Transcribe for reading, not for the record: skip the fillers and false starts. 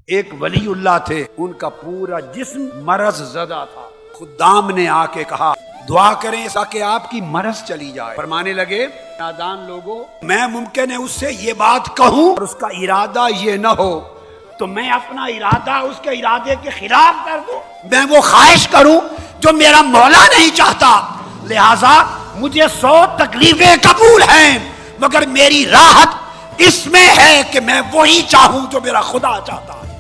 एक वलीउल्लाह थे, उनका पूरा जिस्म मरज ज़दा था। खुदाम ने आके कहा दुआ करें ताकि आपकी मरज चली जाए। फरमाने लगे नादान लोगों, मैं मुमकिन है उससे ये बात कहूं और उसका इरादा ये न हो तो मैं अपना इरादा उसके इरादे के खिलाफ कर दूं, मैं वो ख्वाहिश करूं जो मेरा मौला नहीं चाहता। लिहाजा मुझे 100 तकलीफें कबूल हैं, मगर मेरी राहत इसमें है कि मैं वही चाहूं जो मेरा खुदा चाहता है।